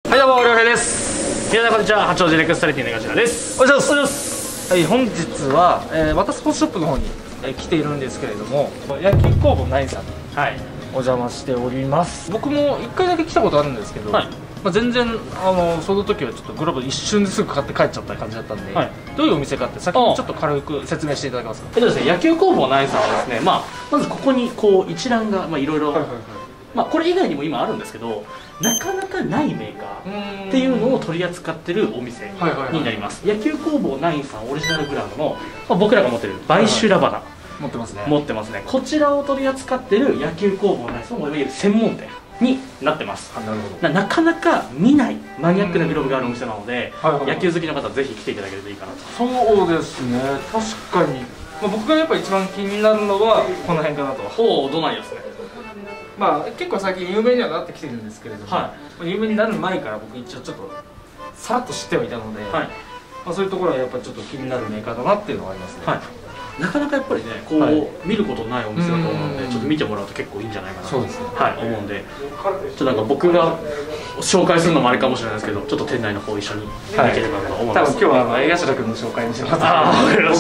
はい、どうも、りょうへいです。皆さんこんにちは。八王子レクスタリティのこちらです。おはようございます。はい、本日は、またスポーツショップの方に、来ているんですけれども、野球工房ナインさんに、お邪魔しております。僕も1回だけ来たことあるんですけど、全然その時はちょっとグローブ一瞬ですぐ買って帰っちゃった感じだったんで、どういうお店かって先にちょっと軽く説明していただけますか。 ですね、野球工房ナインさんはですね、まずここにこう一覧がいろいろ、これ以外にも今あるんですけど、なかなかないメーカーっていうのを取り扱ってるお店になります。野球工房ナインさんオリジナルブランドの、僕らが持ってるバイシュラバナ、 持ってますね。 持ってますね。こちらを取り扱ってる野球工房ナインさんのいわゆる専門店になってます。なかなか見ないマニアックなグローブがあるお店なので、野球好きの方はぜひ来ていただけるといいかなと。 そうですね、確かに、僕がやっぱ一番気になるのはこの辺かなと。 どないですね。 結構最近有名にはなってきてるんですけれども、有名になる前から僕一応ちょっとさらっと知ってはいたので、そういうところはやっぱりちょっと気になるメーカーだなっていうのはありますね。 なかなかやっぱりね、こう見ることないお店だと思うので、ちょっと見てもらうと結構いいんじゃないかなと思うんで、ちょっとなんか僕が紹介するのもあれかもしれないですけど、ちょっと店内の方一緒に行ければと思います。 多分今日は江頭君の紹介にします。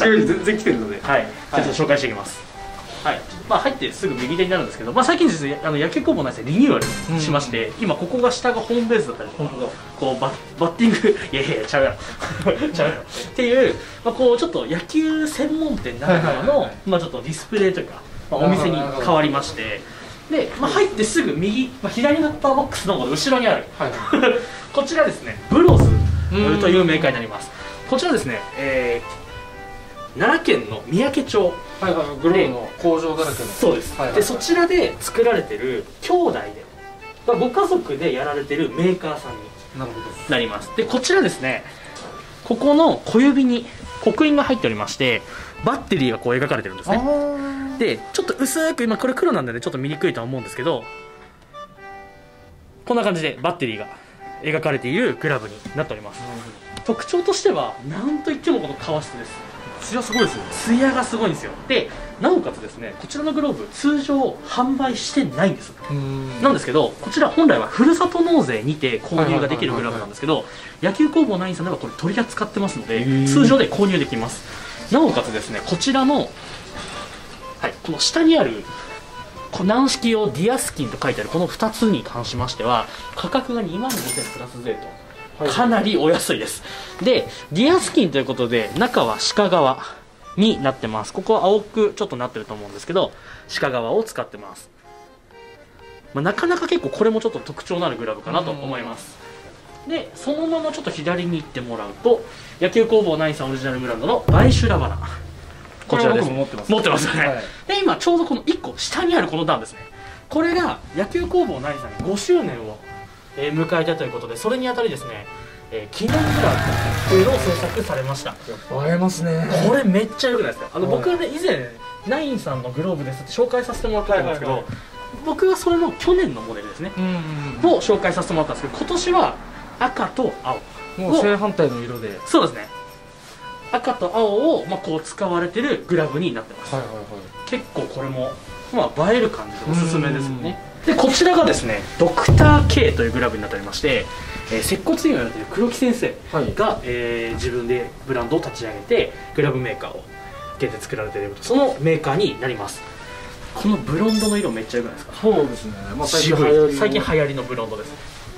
僕より全然来てるので、 ちょっと紹介していきます。入ってすぐ右手になるんですけど、最近ですね、野球工房ナインさんリニューアルしまして、今ここが下がホームベースだったりとか、こうバッティングいやちゃうやろちゃうやろっていう、こうちょっと野球専門店ならではのちょっとディスプレイというか、お店に変わりまして、で、入ってすぐ右、左バッターボックスの後ろにあるこちらですね、ブロズというメーカーになります。こちらですね、奈良県の三宅町、 グローブの工場だらけの。 そうです。でそちらで作られてる兄弟でご家族でやられてるメーカーさんになります。でこちらですね、ここの小指に刻印が入っておりまして、バッテリーがこう描かれてるんですね。でちょっと薄く、今これ黒なんでねちょっと見にくいとは思うんですけど、こんな感じでバッテリーが描かれているグラブになっております。特徴としてはなんといってもこの革質です。 ツヤすごいですよね。 ツヤがすごいんですよ。でなおかつですね、こちらのグローブ通常販売してないんです。なんですけど、こちら本来はふるさと納税にて購入ができるグラブなんですけど、野球工房ナインさんではこれ取り扱ってますので、通常で購入できます。なおかつですね、こちらの、この下にある軟式用ディアスキンと書いてあるこの2つに関しましては価格が2万5000プラス税とかなりお安いです。でディアスキンということで中は鹿革になってます。ここは青くちょっとなってると思うんですけど、鹿革を使ってます。なかなか結構これもちょっと特徴のあるグラブかなと思います。でそのままちょっと左に行ってもらうと、野球工房ナインさんオリジナルブランドのバイシュラバナ、こちらです。持ってますよね。で今ちょうどこの1個下にあるこの段ですね、これが野球工房ナインさんが5周年を迎えたということで、それにあたりですね、記念グラブというのを制作されました。 映えますね。 これめっちゃ良くないですか。僕はね以前ナインさんのグローブですって紹介させてもらったんですけど、僕はそれの去年のモデルですねを紹介させてもらったんですけど、今年は赤と青、 もう正反対の色で。 そうですね、赤と青をこう使われてるグラブになってます。結構これも映える感じでおすすめですよね。でこちらがですね、ドクター K というグラブになっておりまして、接骨院をやられている黒木先生が、自分でブランドを立ち上げてグラブメーカーを現在作られている、そのメーカーになります。このブロンドの色めっちゃ良くないですか。 そうですね、 最近流行りのブロンドです。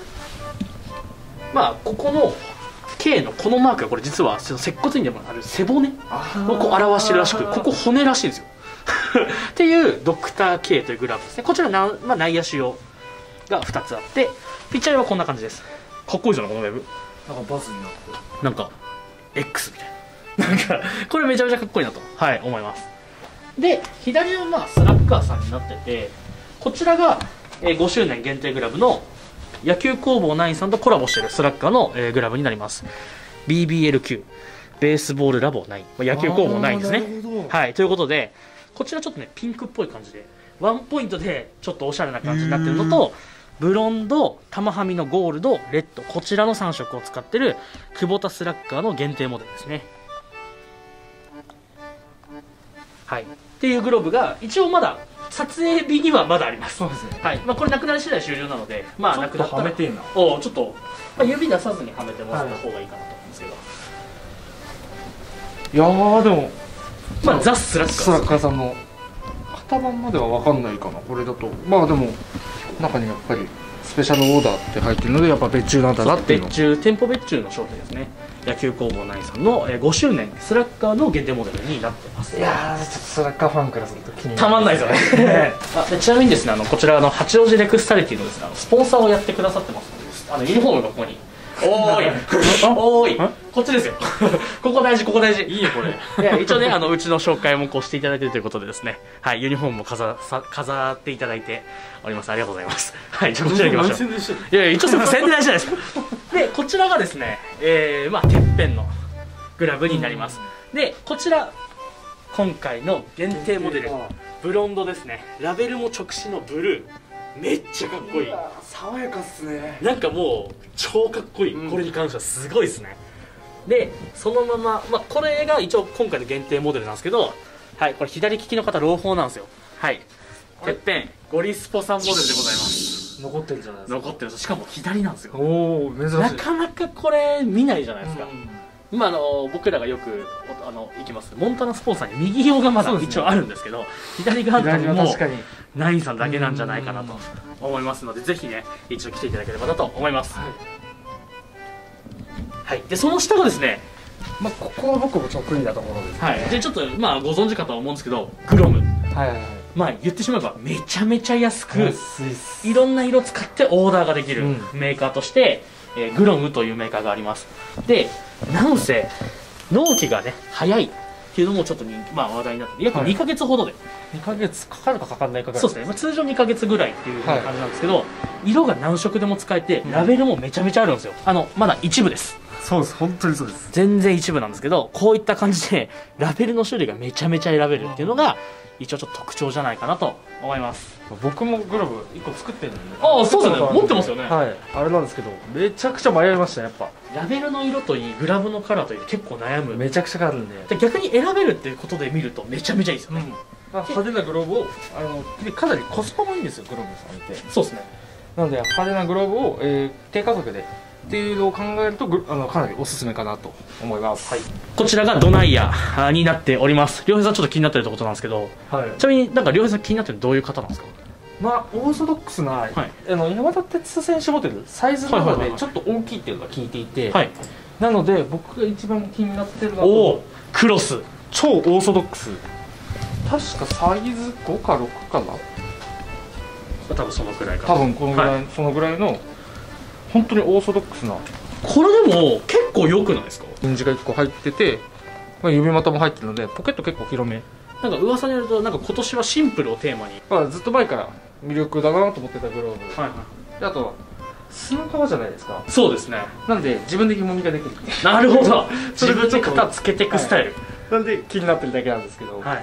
ここの K のこのマークがこれ実は接骨院でもある背骨をこう表してるらしく、ここ骨らしいんですよっていうドクター K というグラブですね。こちら内野手用が2つあって、ピッチャー用はこんな感じです。かっこいいじゃないこのウェブ。 なんかバズになってなんか X みたいな、なんかこれめちゃめちゃかっこいいなと思います。で左はスラッガーさんになってて、こちらが5周年限定グラブの野球工房ナインさんとコラボしているスラッガーのグラブになります。 BBLQ ベースボールラボ9、野球工房9ですね。ということでこちらちょっとねピンクっぽい感じでワンポイントでちょっとおしゃれな感じになってるのと、ブロンド、玉はみのゴールド、レッド、こちらの3色を使ってる久保田スラッガーの限定モデルですね。っていうグローブが一応まだ撮影日にはまだあります。 そうですね。 はい、まあこれなくなり次第終了なので、まあなくなったらはめてえな。 おちょっと、まあ、指出さずにはめてもらった方がいいかなと思うんですけど、 いやーでもまあザ・スラッガースラッガーさんの型番までは分かんないかな、これだと。まあでも中にやっぱりスペシャルオーダーって入ってるので、やっぱ別注なんだなっていうの。 別注、店舗別注の商品ですね。野球工房9さんの5周年スラッガーの限定モデルになってます。 いやーちょっとスラッガーファンからすると気になる。 たまんないですよねでちなみにですね、こちら八王子レクスタリティのですね、スポンサーをやってくださってますので、ユニフォームがここにおーいおーいこっちですよここ大事、ここ大事。いいよこれ。いや一応ね、うちの紹介もこうしていただいているということでですね、はい、ユニフォームも飾っていただいております。ありがとうございます。はい、じゃあこちら行きましょう。いやいや、一応宣伝大事じゃないですかでこちらがですね、まあてっぺんのグラブになります。でこちら今回の限定モデルブロンドですね。ラベルも直視のブルー、めっちゃかっこいい。 爽やかっすね。 なんかもう超かっこいい、これに関してはすごいですね。でそのまま、まあ、これが一応今回の限定モデルなんですけど、はい、これ左利きの方朗報なんですよ。はい、てっぺんゴリスポさんモデルでございます。 残ってるじゃないですか。 残ってるんです。しかも左なんですよ。 おお珍しい。 なかなかこれ見ないじゃないですか。まあ僕らがよく行きますモンタナスポーツさんに右用がまだ一応あるんですけど、左側ともナインさんだけなんじゃないかなと思いますので、ぜひね一度来ていただければなと思います。はい、でその下がですね、 まあここは僕も得意なところですね。 はい、でちょっとまあご存知かとは思うんですけど、グロム、 はいはいはい、 まあ言ってしまえばめちゃめちゃ安くいろんな色使ってオーダーができるメーカーとして、グロムというメーカーがあります。でなんせ納期がね早いっていうのもちょっとまあ話題になって、約2ヶ月ほどで、 2ヶ月かかるかかかんないかぐらい。 そうですね、まあ、通常2ヶ月ぐらいっていう感じなんですけど、色が何色でも使えてラベルもめちゃめちゃあるんですよ。まだ一部です。 そうです、本当にそうです。 全然一部なんですけど、こういった感じでラベルの種類がめちゃめちゃ選べるっていうのが一応ちょっと特徴じゃないかなと思います。 僕もグローブ1個作ってるんで、 ああそうですね、持ってますよね。 はい、あれなんですけどめちゃくちゃ迷いました。やっぱラベルの色といいグラブのカラーといい結構悩む。 めちゃくちゃあるんで、 逆に選べるっていうことで見るとめちゃめちゃいいですよね。 派手なグローブをでかなりコスパもいいんですよ、グローブさんって。 そうですね。 なので派手なグローブを、低価格でっていうのを考えるとかなりおすすめかなと思います。はい、 こちらがドナイヤになっております。良平さんちょっと気になってるってことなんですけど、はい、ちなみになんか良平さん気になってるのどういう方なんですか？ まあオーソドックスな、はい、山田哲人選手モデルサイズなのでちょっと大きいっていうのが聞いていて、はい、なので僕が一番気になってるのはおクロス超オーソドックス、確かサイズ5か6かな、 多分そのくらいかな、多分このぐらい、はい、そのぐらいの本当にオーソドックスな。 これでも結構良くないですか？ 印字が1個入ってて、まあ、指股も入ってるのでポケット結構広め。 なんか噂によるとなんか今年はシンプルをテーマに、 まあ、ずっと前から魅力だなと思ってたグローブ、はいはい、であと砂皮じゃないですか。 そうですね。 なんで自分で紐みができる。 なるほど自分で型つけていくスタイル、はい、 なんで気になってるだけなんですけど、 はい、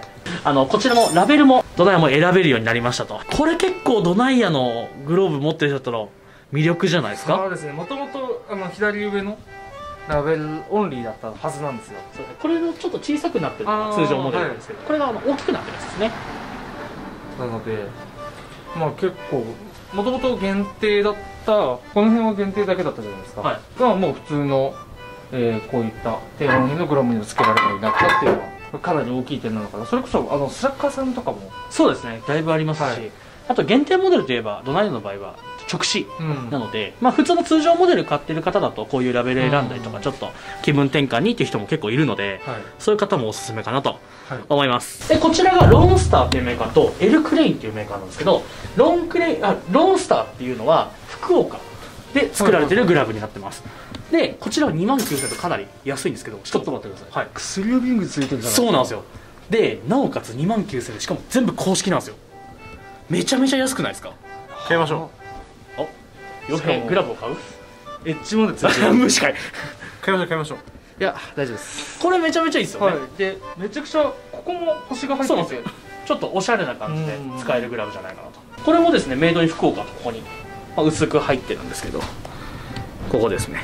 こちらのラベルもドナイヤも選べるようになりましたと。これ結構ドナイヤのグローブ持ってる人だったら魅力じゃないですか？ そうですね、もともと左上のラベルオンリーだったはずなんですよ。 これのちょっと小さくなってるのが通常モデルなんですけど、はい、これが大きくなってるやつですね。 なのでまあ結構もともと限定だった、この辺は限定だけだったじゃないですか、はい、がもう普通の、こういった低音のグラムにもつけられるようになったっていうのはかなり大きい点なのかな。それこそスラッガーさんとかもそうですね、だいぶありますし、はい、あと限定モデルといえばドナイヤの場合は直視なので、まあ普通の通常モデル買ってる方だとこういうラベル選んだりとかちょっと気分転換にっていう人も結構いるので、そういう方もおすすめかなと思います。でこちらがローンスターっていうメーカーとエルクレインっていうメーカーなんですけど、ローンスターっていうのは福岡で作られてるグラブになってます。でこちらは29,000とかなり安いんですけど、 ちょっと待ってください、 はい、 薬指リングついてるじゃないですか。 そうなんですよ。でなおかつ29,000でしかも全部公式なんですよ。めちゃめちゃ安くないですか？買いましょう。洋平グラブを買う？ エッジまでついてる無視買い買いましょう。いや大丈夫です。 これめちゃめちゃいいですよね、 はい、でめちゃくちゃここも星が入ってるんですよ。 ちょっとおしゃれな感じで使えるグラブじゃないかなと。これもですねメイドイン福岡とここに、薄く入ってるんですけど、ここですね。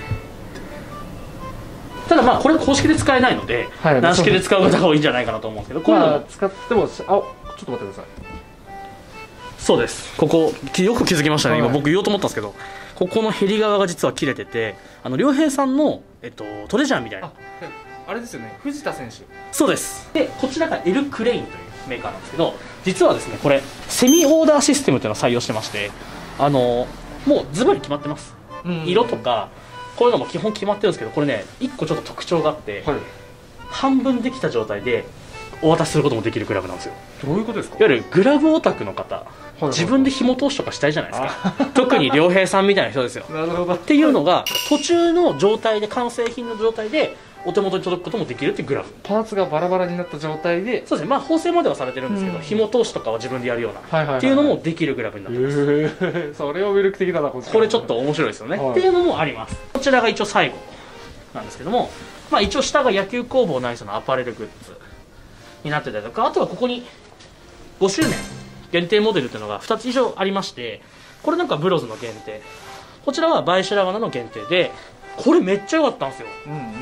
ただまあこれ公式で使えないので、軟式で使う方がいいんじゃないかなと思うんですけど、これは使ってもちょっと待ってください。 そうです。ここよく気づきましたね。今はい僕言おうと思ったんですけど、ここのヘリ側が実は切れてて、良平さんの、トレジャーみたいな。 あれですよね、藤田選手。 そうです。でこちらがエルクレインというメーカーなんですけど、実はですねこれセミオーダーシステムっていうのを採用してまして、もうズバリ決まってます。色とかこういうのも基本決まってるんですけど、これね1個ちょっと特徴があって、 はい、 半分できた状態でお渡しすることもできるグラブなんですよ。 どういうことですか？ いわゆるグラブオタクの方、自分で紐通しとかしたいじゃないですか。特に良平さんみたいな人ですよ。 なるほど。 っていうのが途中の状態で、完成品の状態でお手元に届くこともできるっていうグラブ。 パーツがバラバラになった状態で、 そうですね、まあ縫製まではされてるんですけど、紐通しとかは自分でやるようなっていうのもできるグラブになってます。 それを魅力的だな。 これちょっと面白いですよね、っていうのもあります。こちらが一応最後なんですけども、まあ一応下が野球工房ナイスのアパレルグッズになってたりとか、あとはここに5周年限定モデルっていうのが2つ以上ありまして、これなんかブロズの限定、こちらはバイシュラガナの限定で、これめっちゃ良かったんですよ。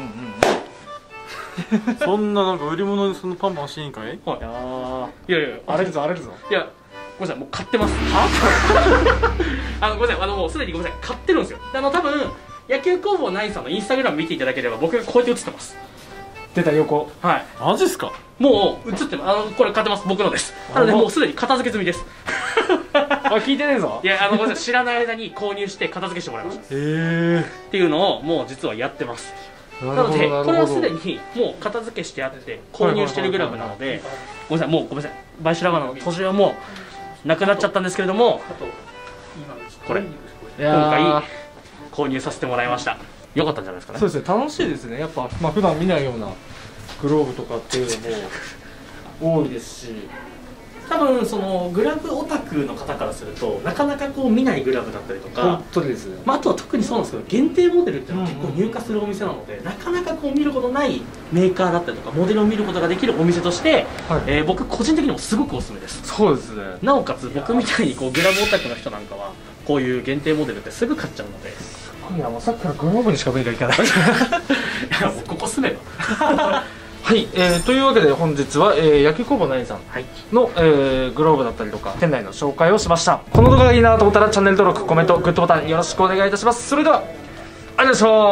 そんななんか売り物でそのパンパンしていいんかい？ はい。いやいや荒れるぞ荒れるぞ。 いやごめんなさい、もう買ってます。はごめんなさい、もうすでにごめんなさい、買ってるんですよ。多分野球工房ナインさんのインスタグラム見ていただければ僕がこうやって写ってます。 出た横。 はい。 マジっすか？ もう写ってます。これ買ってます、僕のです。なのでもうすでに片付け済みです。 聞いてねえぞ。 いやごめんなさい、知らない間に購入して片付けしてもらいました。 へえ。 っていうのをもう実はやってます。なのでこれはすでにもう片付けしてあって購入してるグラブなので、ごめんなさい、もうごめんなさい、バイシュラガナの途中はもうなくなっちゃったんですけれども、これ今回購入させてもらいました。良かったんじゃないですかね。 そうですね、楽しいですね。やっぱ普段見ないようなグローブとかっていうのも多いですし、 多分そのグラブオタクの方からするとなかなかこう見ないグラブだったりとか、 本当ですね。 あとは特にそうなんですけど、限定モデルっていうのは結構入荷するお店なので、なかなかこう見ることないメーカーだったりとかモデルを見ることができるお店として、僕個人的にもすごくおすすめです。 そうですね。 なおかつ僕みたいにこうグラブオタクの人なんかはこういう限定モデルってすぐ買っちゃうので、 いやもうさっきからグローブにしか目がいかない。 いやもうここ住めば。 はい、というわけで本日は、野球工房ナインさんの、グローブだったりとか店内の紹介をしました。この動画がいいなと思ったらチャンネル登録、コメント、グッドボタンよろしくお願いいたします。それではありがとうござい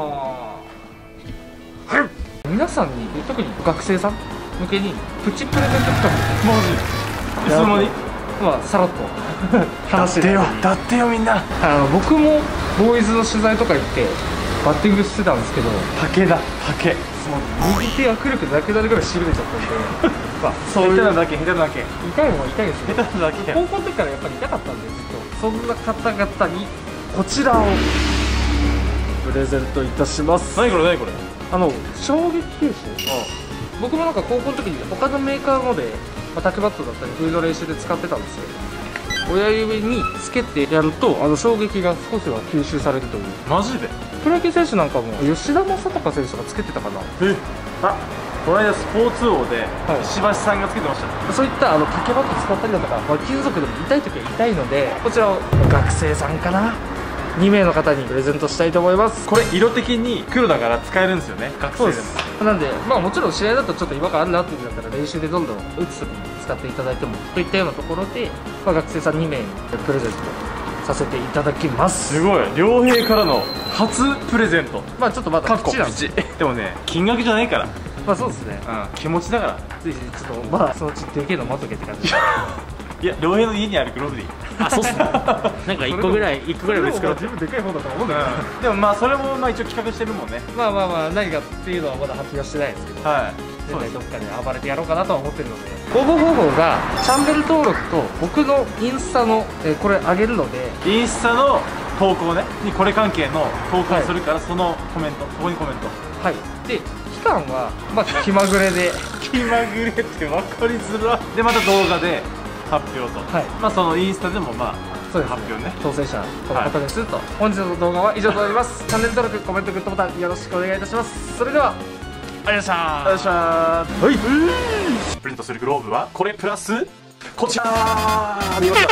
ました。はい、皆さんに特に学生さん向けにプチプレゼント企画、 マジ？いつの間に？ まあさらっと話してる。 だってよみんな。 僕もボーイズの取材とか行ってバッティングしてたんですけど、 竹だ竹。 右手がくるくるなくなるぐらいしびれちゃったんで、まあそういう下手なだけ、下手なだけ。 痛いもんは痛いですけど、 下手なだけや。 高校の時からやっぱり痛かったんで、ずっとそんな方々にこちらをプレゼントいたします。 何これ何これ？ 衝撃球種。僕もなんか高校の時に他のメーカーので、タックバットだったりフード練習で使ってたんですけど、親指につけてやると衝撃が少しは吸収されるという。 マジで？ プロ野球選手なんかも吉田正尚選手がつけてたかな。 この間スポーツ王で石橋さんがつけてましたね。 そういった竹バット使ったりだとか、金属でも痛い時は痛いので、こちらを学生さんかな2名の方にプレゼントしたいと思います。 これ色的に黒だから使えるんですよね、学生でも。 なんでもちろん試合だとちょっと違和感あるなっていうんだったら練習でどんどん打つ時に使っていただいてもといったようなところで、学生さん2名にプレゼントさせていただきます。 すごい、良平からの初プレゼント。 ちょっとまだ口なんです。 でもね、金額じゃないから。 そうですね、 気持ちだから。 ぜひちょっとそのうちでけえの待っとけって感じ。 いや、良平の家にあるグローブでいい。 そうっすね。なんか1個ぐらい別から自分でかい方だと思うんだけど、 でもそれも一応企画してるもんね。 何かっていうのはまだ発表してないですけど、絶対どっかで暴れてやろうかなとは思ってるので、応募方法がチャンネル登録と僕のインスタのこれ上げるので、 インスタの投稿ねにこれ関係の投稿するから、そのコメント、そこにコメント。 で期間は気まぐれで気まぐれって分かりづら。でまた動画で発表と、そのインスタでもそうです、 発表ね。 当選者この方ですと。本日の動画は以上となります。チャンネル登録、コメント、グッドボタンよろしくお願いいたします。それではありがとうございました。 プリントするグローブはこれプラスこちら。見ました。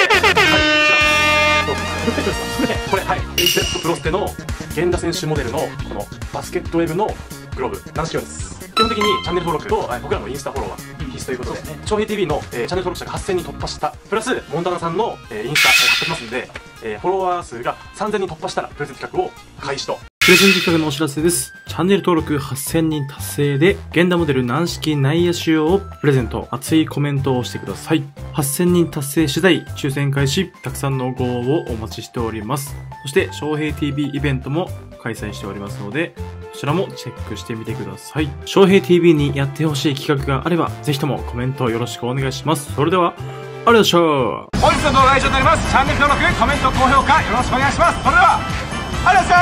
これZプロステの源田選手モデルのこのバスケットウェブのグローブ軟式用です。 本的にチャンネル登録と僕らのインスタフォローは必須ということで、翔平 TV のチャンネル登録者が8000人突破した、プラスモンタナさんのインスタ貼ってますんで、フォロワー数が3000人突破したらプレゼント企画を開始と。 プレゼント企画のお知らせです。チャンネル登録8000人達成で、現代モデル軟式内野手用をプレゼント。熱いコメントをしてください。8000人達成次第、抽選開始、たくさんのご応募をお待ちしております。そして、翔平 TV イベントも開催しておりますので、こちらもチェックしてみてください。翔平 TV にやってほしい企画があれば、ぜひともコメントよろしくお願いします。それでは、ありがとうございました。 本日の動画は以上になります。チャンネル登録、コメント、高評価よろしくお願いします。それでは、ありがとうございました。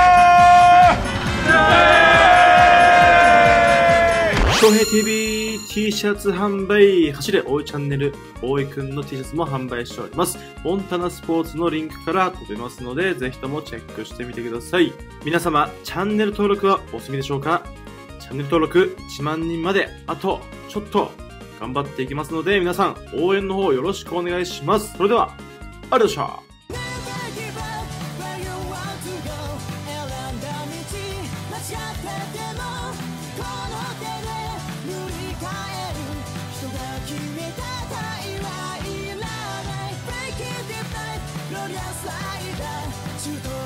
翔平 TV T シャツ販売、走れ大井チャンネル、大井くんの T シャツも販売しております。モンタナスポーツのリンクから飛べますので、ぜひともチェックしてみてください。皆様、チャンネル登録はお済みでしょうか？チャンネル登録1万人まで、あとちょっと頑張っていきますので、皆さん応援の方よろしくお願いします。それでは、ありがとうございました。 中途